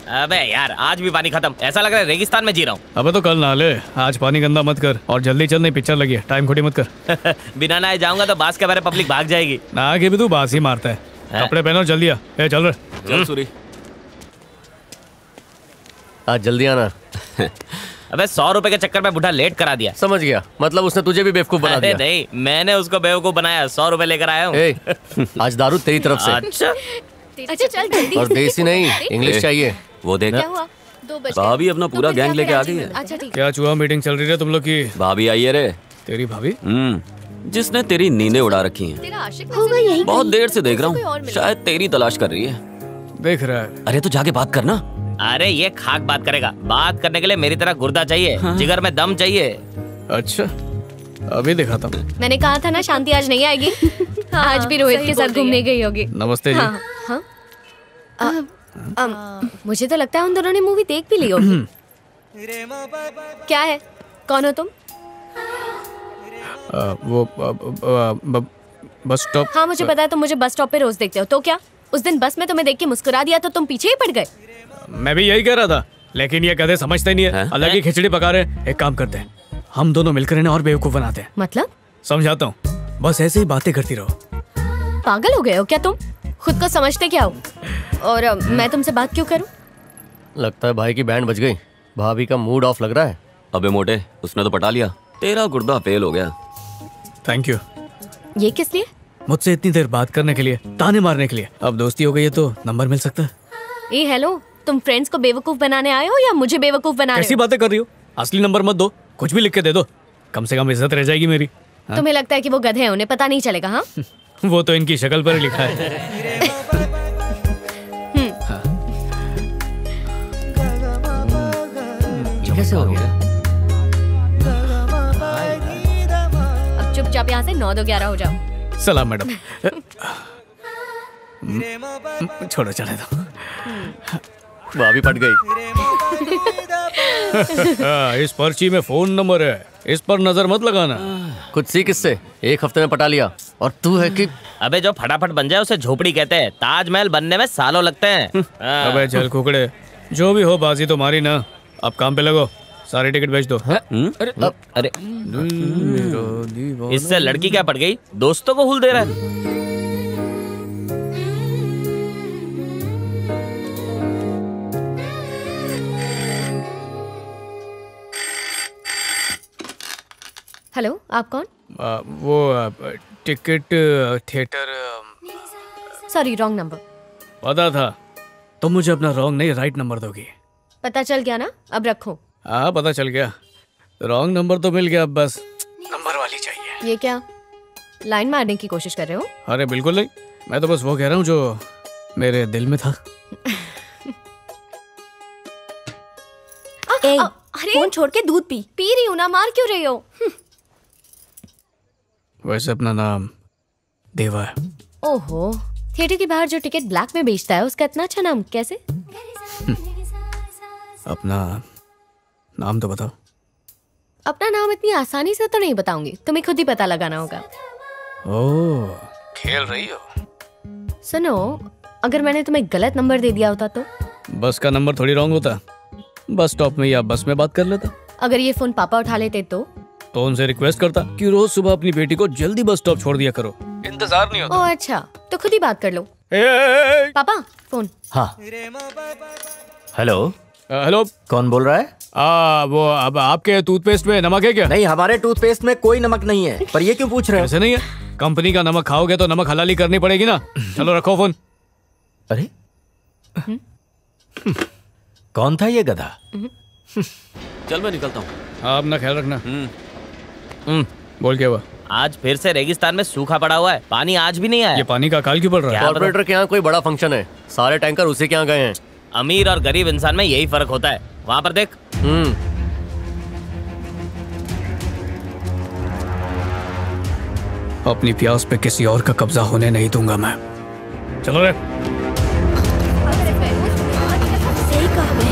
अबे यार आज भी पानी खत्म, ऐसा लग रहा है रेगिस्तान में जी रहा हूँ। अबे तो कल नहा ले, आज पानी गंदा मत कर और जल्दी चल, नहीं पिक्चर लगी है, टाइम खोटी मत कर। बिना नहाए जाऊंगा तो बास के बारे पब्लिक भाग जाएगी। नहा के भी तू बास ही मारता है। कपड़े पहनो जल्दी आ, चल रहे। चल सूरी, आज जल्दी आना। अबे 100 रुपए के चक्कर में बुढ़ा लेट करा दिया। समझ गया, मतलब उसने तुझे भी बेवकूफ बना दिया। नहीं, मैंने उसको बेवकूफ बनाया, 100 रुपए लेकर आया हूँ। आज दारू तेरी तरफ से। अच्छा चल जल्दी। और देसी नहीं, इंग्लिश चाहिए। वो देख, क्या हुआ? 2 बजे भाभी अपना पूरा गैंग लेके आ गई है। अच्छा ठीक। क्या चुहा मीटिंग चल रही है तुम लोग की? भाभी आई है रे। तेरी भाभी? जिसने तेरी नींदें उड़ा रखी हैं। तेरा आशिक होगा यही। बहुत देर से देख रहा हूँ, शायद तेरी तलाश कर रही है। देख रहा है। अरे तो जाके बात करना। अरे ये खाक बात करेगा, बात करने के लिए मेरी तरह गुर्दा चाहिए। हाँ। जिगर में दम चाहिए। अच्छा अभी दिखाता हूँ। मैंने कहा था ना शांति आज नहीं आएगी। आज भी रोहित के साथ घूमने गई होगी। नमस्ते जी। मुझे तो लगता है उन दोनों ने मूवी देख भी ली होगी। क्या है, कौन हो तुम? वो बस स्टॉप। हाँ मुझे पता है, तुम मुझे बस स्टॉप पे रोज देखते हो। तो क्या उस दिन बस में तुम्हें देख के मुस्कुरा दिया तो तुम पीछे ही पड़ गए? मैं भी यही कह रहा था, लेकिन ये गधे समझते नहीं है, अलग ही खिचड़ी पका रहे। एक काम करते हैं, हम दोनों मिलकर इन्हें और बेवकूफ बनाते हैं। मतलब? समझाता हूँ, बस ऐसे ही बातें करती रहो। पागल हो गए हो क्या तुम? खुद को समझते क्या हो? और मैं तुमसे बात क्यों करूं? लगता है भाई की बैंड बज गई, भाभी का मूड ऑफ लग रहा है। अबे मोटे, उसने तो पटा लिया, तेरा गुर्दा फेल हो गया। Thank you. ये किस लिए? मुझसे इतनी देर बात करने के लिए, ताने मारने के लिए। अब दोस्ती हो गई है तो नंबर मिल सकता है। ए हेलो, तुम फ्रेंड्स को बेवकूफ बनाने आए हो या मुझे बेवकूफ बना रहे हो? कैसी बातें कर रही हो? असली नंबर मत दो, कुछ भी लिख के दे दो, कम से कम इज्जत रह जाएगी मेरी। तुम्हें लगता है कि वो गधे हैं, उन्हें पता नहीं चलेगा? हाँ वो तो इनकी शक्ल पर लिखा है। कैसे हो गया? अब चुपचाप यहाँ से 9 2 11 हो जाओ। सलाम मैडम। छोड़ो चले दो। भाभी पट गई। इस पर्ची में फोन नंबर है, इस पर नजर मत लगाना। कुछ सीख इससे, 1 हफ्ते में पटा लिया। और तू है कि अबे जो फटाफट बन जाए उसे झोपड़ी कहते हैं, ताजमहल बनने में सालों लगते हैं। अबे चल कुकड़े, जो भी हो बाजी तो मारी ना, अब काम पे लगो, सारे टिकट बेच दो। अरे इससे लड़की क्या पड़ गई, दोस्तों को हुल दे रहा है। हेलो, आप कौन? वो ticket theatre. Sorry, wrong number. पता था तुम मुझे अपना रॉन्ग नहीं राइट नंबर दोगी। पता चल गया ना, अब रखो। हाँ पता चल गया, रॉन्ग नंबर तो मिल गया, अब बस नंबर वाली चाहिए। ये क्या लाइन मारने की कोशिश कर रहे हो? अरे बिल्कुल नहीं, मैं तो बस वो कह रहा हूँ जो मेरे दिल में था। अरे फोन छोड़ के दूध पी रही हूँ ना, मार क्यों रही हो? वैसे अपना नाम देवा है। ओहो, थिएटर के बाहर जो टिकट ब्लैक में बेचता है उसका इतना अच्छा नाम कैसे? अपना नाम तो बताओ। अपना नाम इतनी आसानी से तो नहीं बताऊंगी, तुम्हें खुद ही पता लगाना होगा। ओह, खेल रही हो? सुनो, अगर मैंने तुम्हें गलत नंबर दे दिया होता तो? बस का नंबर थोड़ी रॉन्ग होता, बस स्टॉप में या बस में बात कर लेता। अगर ये फोन पापा उठा लेते तो उनसे रिक्वेस्ट करता कि रोज सुबह अपनी बेटी को जल्दी बस स्टॉप छोड़ दिया करो, इंतजार नहीं होता। ओह अच्छा, तो खुद ही बात कर लो। पापा फोन। हाँ हेलो। हेलो, कौन बोल रहा है? वो अब आपके टूथपेस्ट में नमक है क्या? नहीं, हमारे टूथपेस्ट में कोई नमक नहीं है। पर ये क्यों पूछ रहे हो? ऐसे नहीं है, कंपनी का नमक खाओगे तो नमक हलाली करनी पड़ेगी ना। चलो रखो फोन। अरे कौन था ये गधा? चल मैं निकलता हूँ। आप ना ख्याल रखना। बोल क्या हुआ? आज फिर से रेगिस्तान में सूखा पड़ा हुआ है, पानी आज भी नहीं आया। ये पानी का अकाल क्यों पड़ रहा है? कॉर्पोरेटर के यहाँ कोई बड़ा फंक्शन है, सारे टैंकर उसी के यहाँ गए हैं। अमीर और गरीब इंसान में यही फर्क होता है, वहाँ पर देख। अपनी प्यास पे किसी और का कब्जा होने नहीं दूंगा मैं। चलो रे। सही कहा मैं।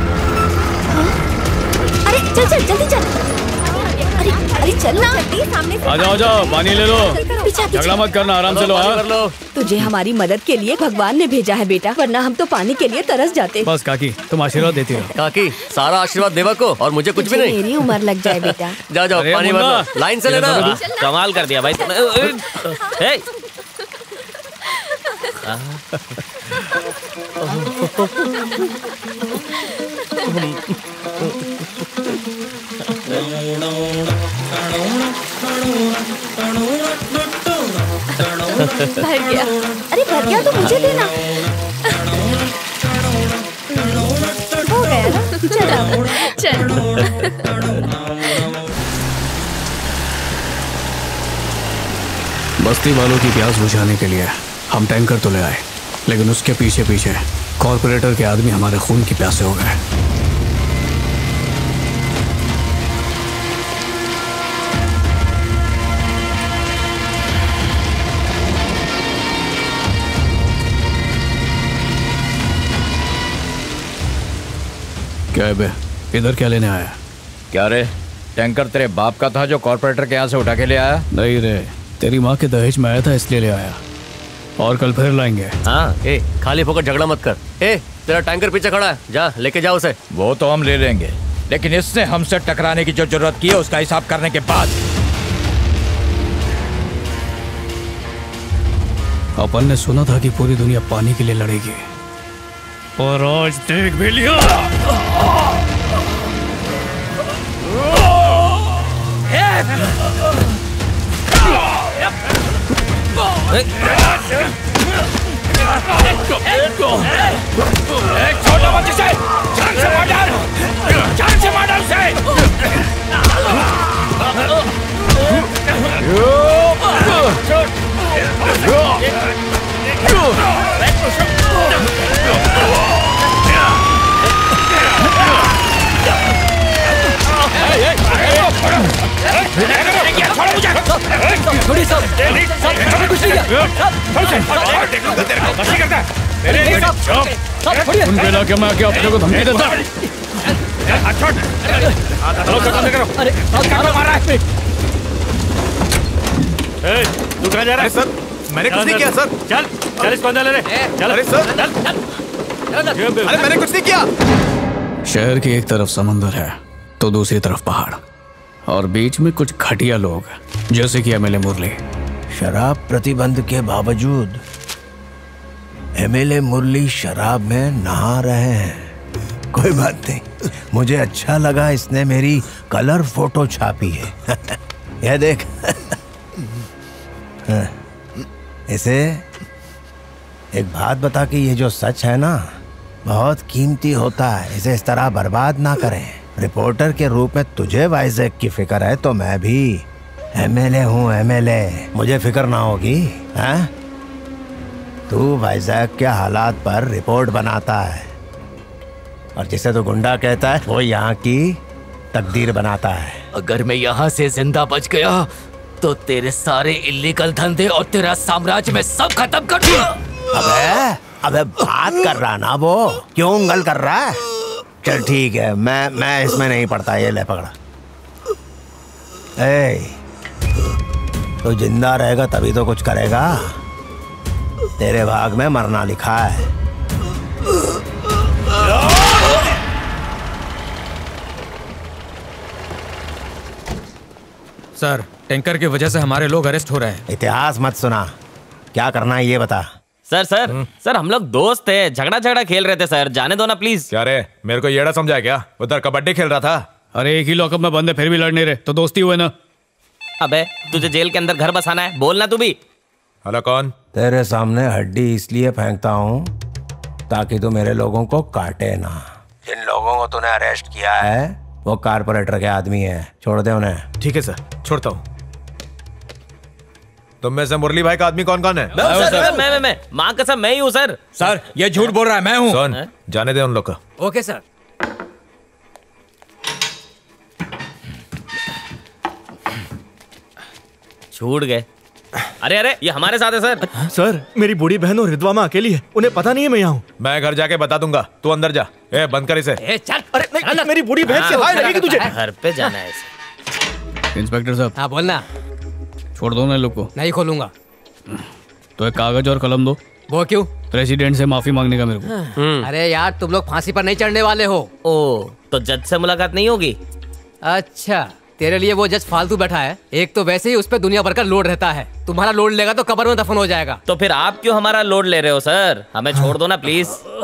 अरे चल चल जल्दी चल। अरे चल ना, सामने आ जाओ पानी ले लो। पीछे झगड़ा मत करना, आराम से लो। हाँ तुझे हमारी मदद के लिए भगवान ने भेजा है बेटा, वरना हम तो पानी के लिए तरस जाते। बस काकी तुम आशीर्वाद देती रहो। काकी सारा आशीर्वाद देवा को और मुझे कुछ भी नहीं। मेरी उम्र लग जाए बेटा। जाओ जाओ अरे पानी भर मुन्ना, लो, लाइन से लेना। कमाल कर दिया भाई तुमने। ए, भर गया। अरे भर गया तो मुझे देना। हो गया ना? चल बस्ती वालों की प्यास बुझाने के लिए हम टैंकर तो ले आए, लेकिन उसके पीछे पीछे कॉर्पोरेटर के आदमी हमारे खून की प्यासे हो गए। क्या है बे, इधर क्या लेने आया? क्या रे, टैंकर तेरे बाप का था जो कॉर्पोरेटर के यहाँ से उठा के ले आया? नहीं रे, तेरी माँ के दहेज में आया था इसलिए ले आया, और कल फिर लाएंगे। हाँ ए खाली फोकट झगड़ा मत कर। ए तेरा टैंकर पीछे खड़ा है, जा लेके जाओ उसे। वो तो हम ले लेंगे, लेकिन इसने हमसे टकराने की जो जरूरत की है उसका हिसाब करने के बाद। अपन ने सुना था कि पूरी दुनिया पानी के लिए लड़ेगी, और आज देख भी लिया। छोटा बच्चे से जान से मार डाल, जान से मार डाल उसे। उनके इलाके में आके अपने को धमकी देता। तू कहाँ जा रहा है? सर मैंने कुछ नहीं किया सर। चल चल इसको अंदर ले ले। चल अरे सर अरे मैंने कुछ नहीं किया। शहर की एक तरफ समंदर है तो दूसरी तरफ पहाड़, और बीच में कुछ घटिया लोग जैसे कि एमएलए मुरली। शराब प्रतिबंध के बावजूद एमएलए मुरली शराब में नहा रहे हैं। कोई बात नहीं, मुझे अच्छा लगा इसने मेरी कलर फोटो छापी है। यह देख। इसे एक बात बता कि ये जो सच है ना बहुत कीमती होता है, इसे इस तरह बर्बाद ना करें। रिपोर्टर के रूप में तुझे वाइजैक की फिक्र है तो मैं भी एमएलए हूँ, एमएलए, मुझे फिक्र ना होगी। हैं? तू वाइजैक के हालात पर रिपोर्ट बनाता है, और जिसे तू गुंडा कहता है वो यहाँ की तकदीर बनाता है। अगर मैं यहाँ से जिंदा बच गया तो तेरे सारे इल्लीगल धंधे और तेरा साम्राज्य में सब खत्म कर दूंगा। अबे बात कर रहा ना वो, क्यों उंगल कर रहा है? चल ठीक है, मैं इसमें नहीं पड़ता। ये ले पकड़ा। तो जिंदा रहेगा तभी तो कुछ करेगा। तेरे भाग में मरना लिखा है। सर टैंकर की वजह से हमारे लोग अरेस्ट हो रहे हैं। इतिहास मत सुना, क्या करना है ये बता। सर सर सर हम लोग दोस्त थे, झगड़ा खेल रहे थे सर, जाने दो ना प्लीज। क्या रे, मेरे को येड़ा समझा क्या? उधर कबड्डी खेल रहा था। अरे एक ही लॉकअप में बंद है, फिर भी लड़ नहीं रहे तो दोस्ती हुए ना। अबे तुझे जेल के अंदर घर बसाना है, बोलना तू भी। हेलो कौन? तेरे सामने हड्डी इसलिए फेंकता हूँ ताकि तू मेरे लोगों को काटे ना। जिन लोगों को तूने अरेस्ट किया है वो कारपोरेटर के आदमी है, छोड़ दे उन्हें। ठीक है सर, छोड़ता हूँ। तुम में से मुरली भाई का आदमी कौन कौन है? मैं माँ कसम मैं ही हूँ सर। सर ये झूठ बोल रहा है, मैं हूँ। सुन, जाने दे उन लोग को। Okay sir. छूट गए। अरे अरे ये हमारे साथ है सर। सर मेरी बूढ़ी बहन और रिद्वा माँ अकेली है, उन्हें पता नहीं है मैं यहाँ हूँ। मैं घर जाके बता दूंगा, तू अंदर जा। ए बंद कर इसे। चल। अरे नहीं, मेरी बूढ़ी बहन से हाय लगेगी तुझे। घर पे जाना है इसे। इंस्पेक्टर साहब। हाँ बोलना। छोड़ दो ना लोग को। नहीं खोलूंगा। तो एक कागज और कलम दो। वो क्यों? प्रेसिडेंट से माफी मांगने का मेरे को। अरे यार तुम लोग फांसी पर नहीं चढ़ने वाले हो। ओ तो जज से मुलाकात नहीं होगी? अच्छा तेरे लिए वो जज फालतू बैठा है। एक तो वैसे ही उस पर दुनिया भर का लोड रहता है, तुम्हारा लोड लेगा तो कब्र में दफन हो जाएगा। तो फिर आप क्यों हमारा लोड ले रहे हो सर? हमें छोड़ दो ना प्लीज।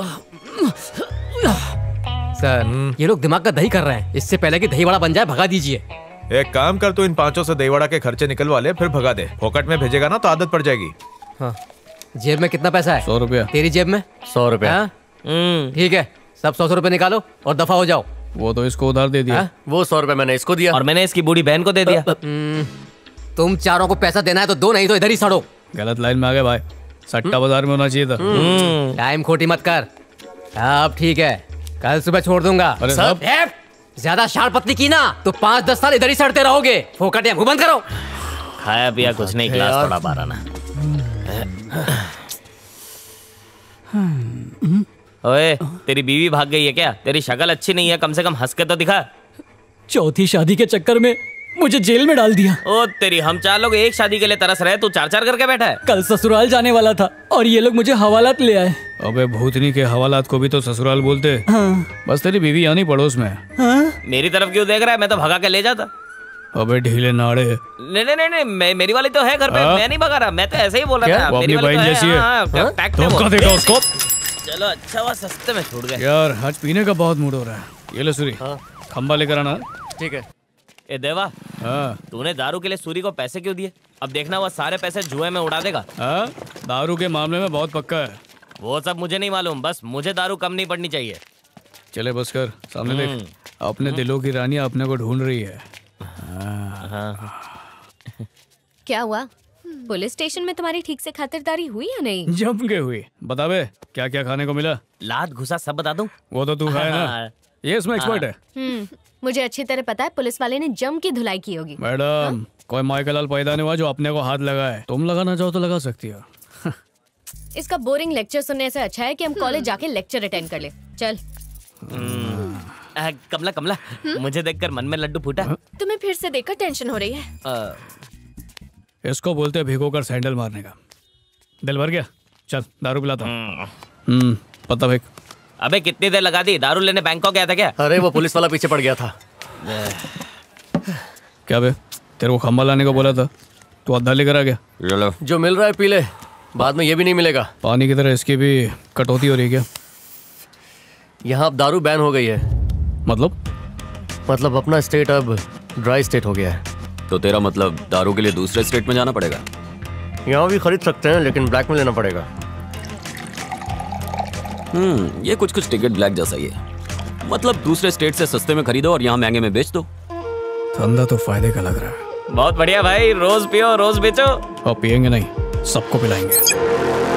सर ये लोग दिमाग का दही कर रहे हैं, इससे पहले कि दही बड़ा बन जाए भगा दीजिए। एक काम कर, तू इन 500 से दही वड़ा के खर्चे निकलवा ले, फिर भगा दे। फोकट में भेजेगा ना तो आदत पड़ जाएगी। हाँ। जेब में कितना पैसा है? 100 रुपया। तेरी जेब में? 100 रुपया। ठीक है, सब 100 रुपए निकालो और दफा हो जाओ। वो तो इसको उधार दे दिया। वो 100 रुपए मैंने इसको दिया और मैंने इसकी बूढ़ी बहन को दे दिया। तुम चारों को पैसा देना है तो दो, नहीं तो इधर ही सड़ो। गलत लाइन में आ गए भाई, सट्टा बाजार में होना चाहिए था। टाइम खोटी मत कर। अब ठीक है, कल सुबह छोड़ दूंगा। अरे साहब ज्यादा शार पत्नी की ना तो 5-10 साल इधर ही सड़ते रहोगे। फोकट या मुंह बंद करो। खाया पिया कुछ नहीं, गिलास थोड़ा बारा ना। ओए तेरी बीवी भाग गई है क्या? तेरी शक्ल अच्छी नहीं है, कम से कम हंस के तो दिखा। चौथी शादी के चक्कर में मुझे जेल में डाल दिया। ओ तेरी, हम 4 लोग एक शादी के लिए तरस रहे, तू 4-4 करके बैठा है। कल ससुराल जाने वाला था और ये लोग मुझे हवालात ले आए। अबे भूतनी के हवालात को भी तो ससुराल बोलते। हाँ। बस तेरी बीवी यहाँ नहीं पड़ोस में। हाँ? मेरी तरफ क्यों देख रहा है? मैं तो भगा के ले जाता। अबे ढीले नाड़े। नहीं, मेरी वाली तो है घर पे। मैं नहीं भगा रहा, मैं तो ऐसे ही बोल रहा था। मेरी वाली जैसी है। धोखा देगा उसको। चलो अच्छा हुआ सस्ते में छूट गए। यार आज पीने का बहुत मूड हो रहा है। ये ले सूरी, खंबा लेकर आना। ठीक है। ए देवा, तूने दारू के लिए सूरी को पैसे क्यों दिए? अब देखना वो सारे पैसे जुए में उड़ा देगा। दारू के मामले में बहुत पक्का है। वो सब मुझे नहीं मालूम, बस मुझे दारू कम नहीं पड़नी चाहिए। चले बस कर, सामने देख। अपने दिलों की रानी अपने को ढूंढ रही है। क्या हुआ? पुलिस स्टेशन में तुम्हारी ठीक से खातिरदारी हुई या नहीं? जम के हुई। बता बे, क्या क्या खाने को मिला? लात घुसा सब बता दूं? वो तो तू खाए ना, ये इसमें एक्सपर्ट है। मुझे अच्छी तरह पता है पुलिस वाले ने जम की धुलाई की होगी। मैडम, कोई माइकल लाल पैदा नहीं हुआ जो अपने को हाथ लगाए। तुम लगाना चाहो तो लगा सकती हो। इसका बोरिंग लेक्चर सुनने से अच्छा है कि हम कॉलेज जाके लेक्चर अटेंड कर ले। चल। कमला कमला, मुझे देखकर मन में लड्डू फूटा। तुम्हें फिर से देखकर टेंशन हो रही है। इसको बोलते हैं भिगो कर सैंडल मारने का। दिल भर गया? चल दारू पिलाता हूँ। पता भाई। अबे कितनी देर लगा दी? दारू लेने बैंकॉक गया था क्या? अरे वो पुलिस वाला पीछे पड़ गया था। क्या बे, तेरे को खंबा लाने को बोला था, तू आधा लेकर आ गया। जो मिल रहा है पी ले, बाद में ये भी नहीं मिलेगा। पानी की तरह इसकी भी कटौती हो रही है क्या? यहाँ अब दारू बैन हो गई है। मतलब अपना स्टेट अब ड्राई स्टेट हो गया है। तो तेरा मतलब दारू के लिए दूसरे स्टेट में जाना पड़ेगा? यहाँ भी खरीद सकते हैं लेकिन ब्लैक में लेना पड़ेगा। ये कुछ टिकट ब्लैक जैसा ही है। मतलब दूसरे स्टेट से सस्ते में खरीदो और यहाँ महंगे में बेच दो। धंधा तो फायदे का लग रहा है। बहुत बढ़िया भाई, रोज पियो रोज बेचो। और पियेंगे नहीं, सबको पिलाएंगे।